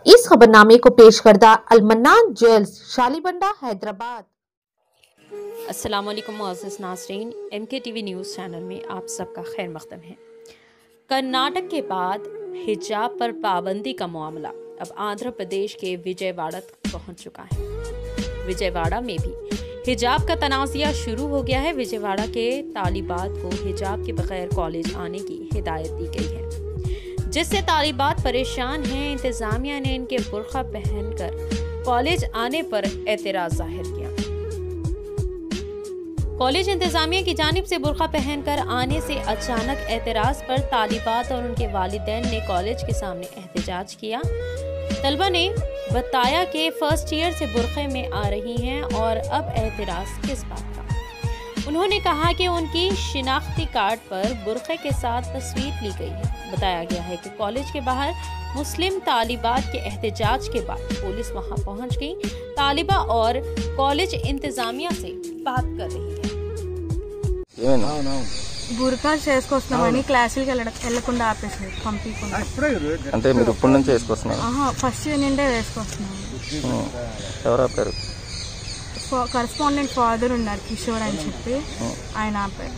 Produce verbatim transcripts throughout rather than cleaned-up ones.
इस खबरनामे को पेश करदा अलमन्नान ज्वेल्स शालीबंडा हैदराबाद। अस्सलाम वालेकुम मुअज़्ज़िज़ नाज़रीन, एम के टी वी न्यूज़ चैनल में आप सबका खैर मक़दम है। कर्नाटक के बाद हिजाब पर पाबंदी का मामला अब आंध्र प्रदेश के विजयवाड़ा तक पहुंच चुका है। विजयवाड़ा में भी हिजाब का तनाज़िया शुरू हो गया है। विजयवाड़ा के तालिबात को हिजाब के बगैर कॉलेज आने की हिदायत दी गई है, जिससे तालिबात परेशान हैं। इंतज़ामिया ने इनके बुर्का पहनकर कॉलेज आने पर एतराज़ जाहिर किया। कॉलेज इंतजामिया की जानिब से बुर्का पहनकर आने से अचानक एतराज़ पर तालिबात और उनके वालिदैन ने कॉलेज के सामने एहतजाज किया। तलबा ने बताया कि फर्स्ट ईयर से बुर्के में आ रही हैं और अब एतराज़ किस बात का। उन्होंने कहा कि उनकी शिनाख्ती कार्ड पर बुर्के के साथ तस्वीर ली गई है। बताया गया है कि कॉलेज के बाहर मुस्लिम तालिबात के एहतजाज के बाद पुलिस वहां पहुंच गई। तालिबा और कॉलेज इंतजामिया से बात कर रही है। బుర్కా చేసుకొస్తున్నామని క్లాసులకి వెళ్ళకుండా ఆపేసారు, పంపించకుండా. అంటే మీరు ఇప్పటి నుంచి వేసుకొస్తున్నారు? ఫస్ట్ ఇయర్ నుండే వేసుకొస్తున్నాము. ఎవరు ఆపారు? కరెస్పాండెంట్ ఫాదర్ ఉన్నారు, కిషోర్ అని చెప్పి, ఆయన ఆపారు.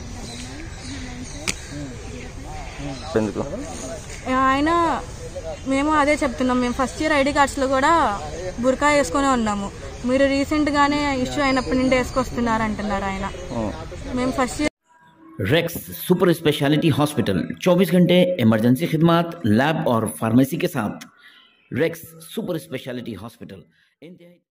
ఎందుకు? ఆయన మేము అదే చెప్తున్నాం, మేము ఫస్ట్ ఇయర్ ఐడి కార్డ్స్ లో కూడా బుర్కా వేసుకునే ఉన్నాము. మీరు రీసెంట్ గానే ఇష్యూ అయినప్పటి నుండి వేసుకొస్తున్నారు అంటున్నారు ఆయన. మేము first year Rex super speciality hospital चौबीस घंटे इमरजेंसी खिदमात, लैब और फार्मेसी के साथ। रेक्स सुपर स्पेशलिटी हॉस्पिटल इंतहाई